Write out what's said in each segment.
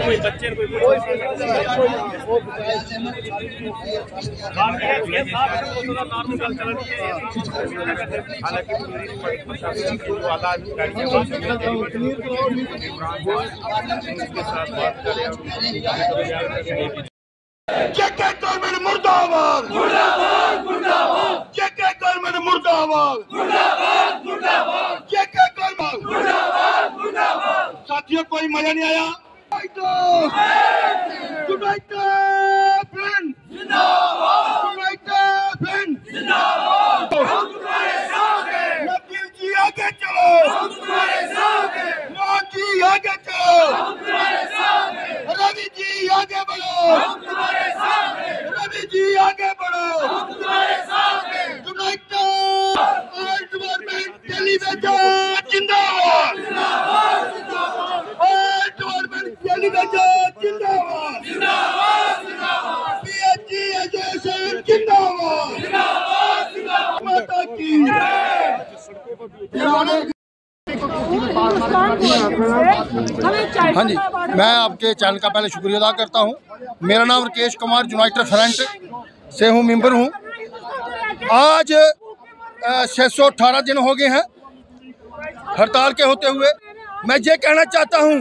जेके government मुर्दाबाद मुर्दाबाद मुर्दाबाद जेके गवर्नमेंट मुर्दाबाद मुर्दाबाद मुर्दाबाद जेके गवर्नमेंट मुर्दाबाद मुर्दाबाद। साथियों, कोई मजा नहीं आया? यूनाइटेड फ्रंट जिंदाबाद, यूनाइटेड फ्रंट जिंदाबाद। हम तुम्हारे साथ हैं। नबील जी आगे चलो, हम तुम्हारे साथ हैं। मोदी जी आगे चलो, हम तुम्हारे साथ हैं। रवि जी आगे बढ़ो, हम तुम्हारे साथ हैं। रवि जी आगे बढ़ो, हम तुम्हारे साथ हैं। यूनाइटेड गवर्नमेंट टेलीविजन जिंदाबाद जिंदाबाद जिंदाबाद। गवर्नमेंट टेलीविजन जिंदाबाद जिंदाबाद जिंदाबाद। पीएचडी एजुकेशन जिंदाबाद जिंदाबाद जिंदाबाद। माता की हाँ जी, मैं आपके चैनल का पहले शुक्रिया अदा करता हूँ। मेरा नाम राकेश कुमार यूनाइटेड फ्रंट से हूँ, मेंबर हूँ। आज 618 दिन हो गए हैं हड़ताल के होते हुए। मैं ये कहना चाहता हूँ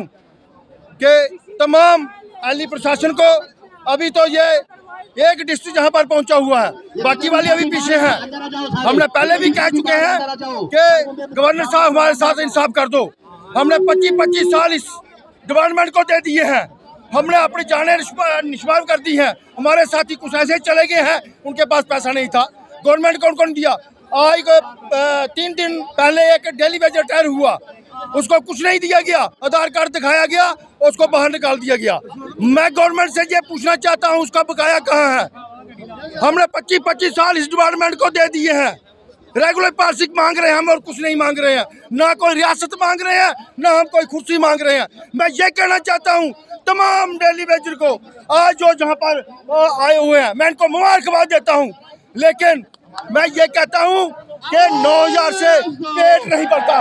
कि तमाम अली प्रशासन को, अभी तो ये एक डिस्ट्रिक्ट जहाँ पर पहुँचा हुआ है, बाकी वाले अभी पीछे हैं। हमने पहले भी कह चुके हैं कि गवर्नर साहब हमारे साथ इंसाफ कर दो। हमने 25-25 साल इस डिपार्टमेंट को दे दिए हैं। हमने अपनी जानें निष्पाव कर दी हैं। हमारे साथी कुछ ऐसे चले गए हैं, उनके पास पैसा नहीं था। गवर्नमेंट कौन दिया? आज 3 दिन पहले एक डेली वेज रिटायर हुआ, उसको कुछ नहीं दिया गया। आधार कार्ड दिखाया गया, उसको बाहर निकाल दिया गया। मैं गवर्नमेंट से ये पूछना चाहता हूँ, उसका बकाया कहाँ है? हमने 25-25 साल इस डिपार्टमेंट को दे दिए हैं। रेगुलर पार्सिक मांग रहे हैं हम, और कुछ नहीं मांग रहे हैं। ना कोई रियासत मांग रहे हैं, ना हम कोई कुर्सी मांग रहे हैं। मैं ये कहना चाहता हूँ तमाम डेली वेजर को, आज जो जहाँ पर आए हुए हैं, मैं इनको मुबारकबाद देता हूँ। लेकिन मैं ये कहता हूँ कि 9,000 से पेट नहीं भरता,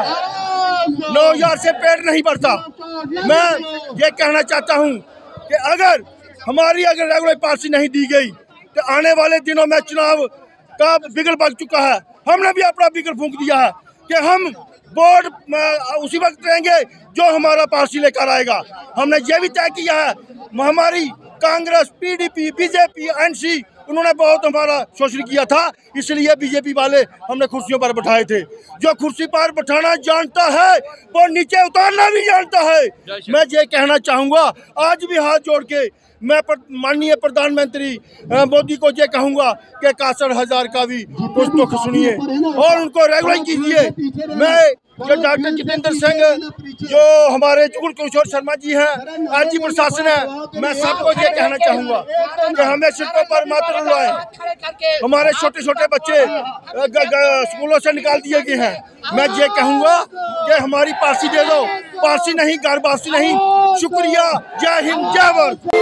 9,000 से पेट नहीं भरता। मैं ये कहना चाहता हूँ कि अगर हमारी रेगुलर पार्टी नहीं दी गई तो आने वाले दिनों में चुनाव का बिगड़ पड़ चुका है। हमने भी अपना बिगड़ फूंक दिया है कि हम वोट उसी वक्त देंगे जो हमारा पार्टी लेकर आएगा। हमने ये भी तय किया है, हमारी कांग्रेस, पीडीपी, बीजेपी, एनसी, उन्होंने बहुत हमारा शोषण किया था, इसलिए बीजेपी वाले हमने कुर्सियों पर बैठाए थे। जो कुर्सी पर बैठाना जानता है वो नीचे उतारना भी जानता है। मैं ये कहना चाहूँगा, आज भी हाथ जोड़ के मैं माननीय प्रधानमंत्री मोदी को ये कहूँगा कि 61,000 का भी कुछ तो सुनिए और उनको रेगुलर कीजिए। मैं जो डॉक्टर जितेंद्र सिंह, जो हमारे जुगल किशोर शर्मा जी हैं, राज्य प्रशासन है, मैं सबको ये कहना चाहूँगा कि हमें सड़कों पर मत रुलाएं। हमारे छोटे छोटे बच्चे स्कूलों से निकाल दिए गए हैं। मैं ये कहूँगा कि हमारी पार्टी दे दो, पार्टी नहीं, घर वापसी नहीं। शुक्रिया, जय हिंद, जय भारत।